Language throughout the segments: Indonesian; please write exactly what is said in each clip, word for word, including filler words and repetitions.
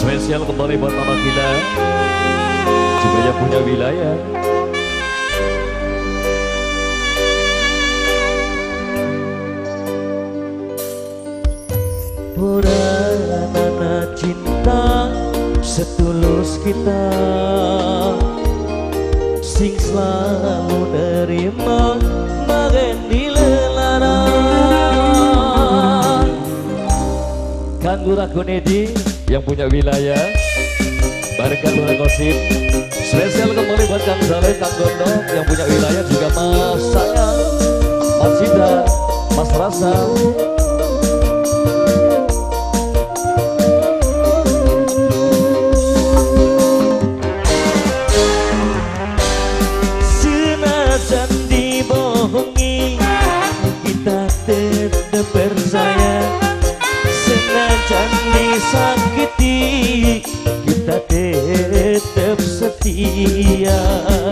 Spesial kembali buat Mama Gila, juga yang punya wilayah. Purana cinta setulus kita, sing selalu nerima magen di lelaran. Kanggo Ragunedi yang punya wilayah, bareng Kang Lura Gosip. Spesial kembali buat Kang Saleh, Kang Gondong yang punya wilayah, juga Mas Sayang, Mas Sida, Mas Rasa. Senajan dibohongi, kita tetap percaya. Senajan disakiti, kita tetap setia.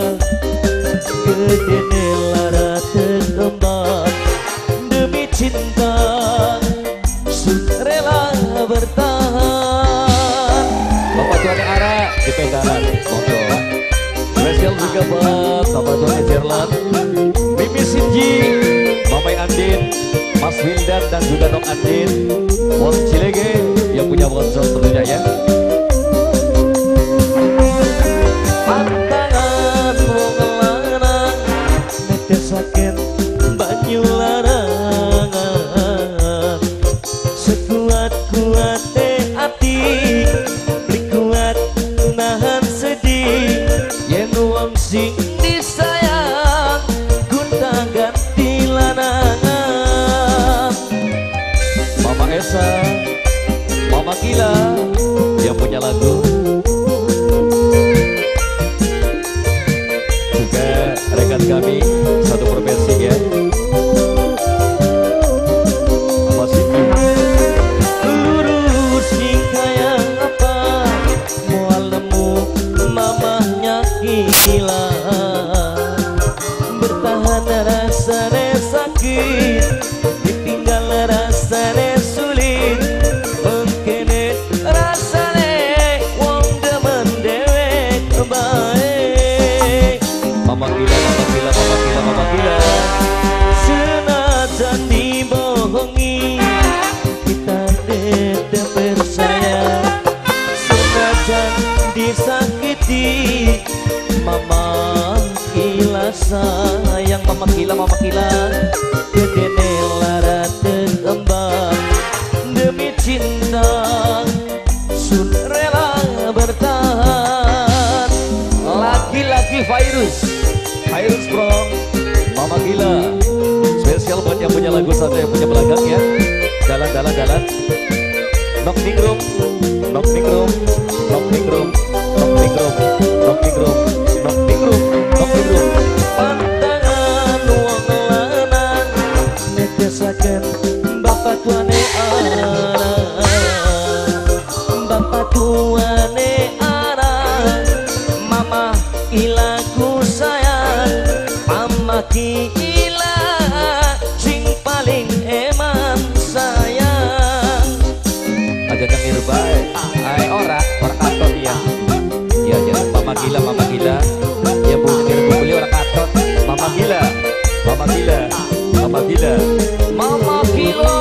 Kedene lara terkembang demi cinta, rela bertahan. Bapak Tuan Ara di pegangan, monggo. Spesial juga buat Bapak Tuan Jerlan, Mimi Sinji, Mama Andin, Mas Wildan dan juga Dok Andin, Wong Cilege yang punya bonsol tentunya ya. Pantangan wong lanang netesaken banyu larangan, sekuat-kuate ati beli kuat nahan sedih. Yen wong sing disayang gunta ganti lanangan. Mama Esa, Mama Gila yang punya lagu, juga rekan kami satu provinsi ya. Masih lurus sing kayak apa, mual nemu mamahnya gila. Bertahan rasanya sakit, ditinggal rasanya sulit. Mungkin rasanya wong demen dewek baik. Mama Gila, Mama Gila, Mama Gila, Mama Gila. Senajan dibohongi, kita tetap percaya. Senajan disakiti, Mama Gila sayang. Mama Gila, Mama Gila. Kedene lara terkembang demi cinta, sun rela bertahan. Lagi-lagi virus, virus from Mama Gila. Spesial buat yang punya lagu, satu yang punya belakang ya. Dalan, dalan, dalan. Nok ningrum, nok ningrum, nok ningrum, nok ningrum, nok ningrum, nok ningrum, nok ningrum. Pantangan wong lanang netesaken Bapak Tuane Arang, Bapak Tuane Arang. Mama Gila ku sayang, Mama Gila sing paling eman sayang. Aja nang irbae, ai ora, ora katot ya. Iya ya, Mama Gila, Mama Gila. Ya bu, kira bu beli ora katot. Mama Gila, Mama Gila, Mama Gila, Mama Gila.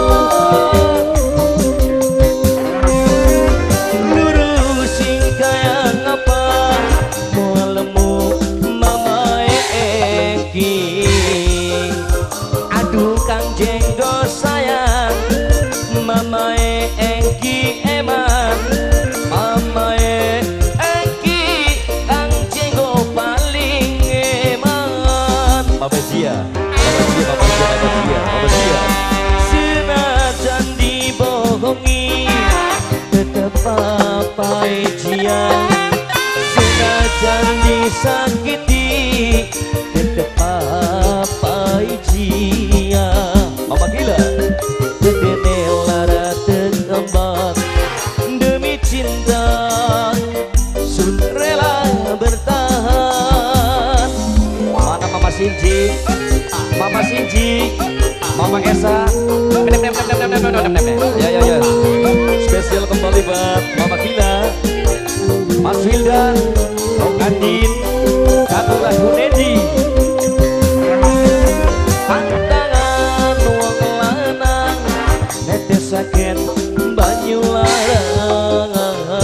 Lurus sing kaya ngapa, mau lemu Mama Eki. Aduh Kang Jenggo sayang, Mama Eki eman. Mama Eki, Kang Jenggo paling eman. Mama Zia, Mama Zia, Mama Zia, Mama Zia, Mama Zia. Senajan dibohongi, tetep papai Jia. Senajan disakiti, tetep papai Jia. Mama Gila, kedene lara terkembang demi cinta, sun rela bertahan. Mana Mama Sinji, Mama Sinji, Mama Esa. Ya ya ya. Spesial kembali buat Mama Gila. Mas Wildan, Om Andin, Katulah Hunedi. Pantangan wong lanang netesaken banyu larangan.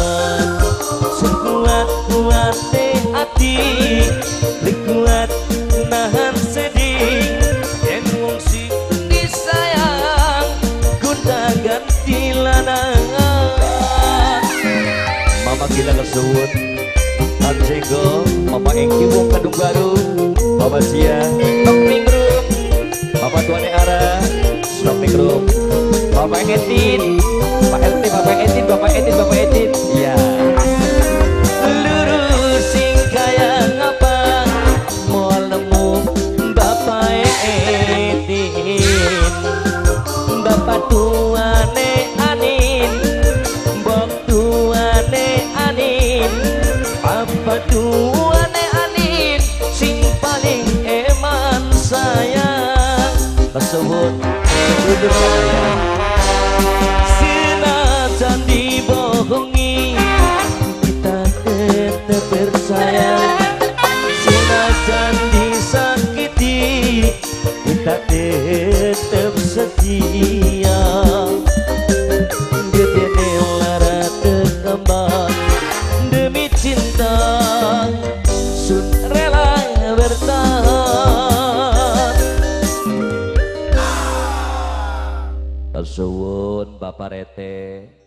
Sekuat-kuate ati lekuat nahan sedih. Yen wong sing disayang gonta ganti lanangan. Mama Gila kesuwun Anjego, Mama Engki wong Kadung Baru, Mama Sia, Nok Ningrum, Mama Tuane Ara, Nok Ningrum, Bapak Etin, Pak Etin, Bapak Etin, Bapak Etin, Bapak Etin, iya. Lurus sing kaya ngapa, mau nemu Bapak Etin, Bapak Tuane Anin, Bok Tuane Anin, Papa Tuane Anin, sing paling eman sayang. Tersebut duduk sayang. Senajan dibohongi, kita tetap bersayang. Senajan disakiti, kita tetap setia. Gedene lara tekembang demi cinta, sun rela bertahan. Tersuwun Bapak Rete.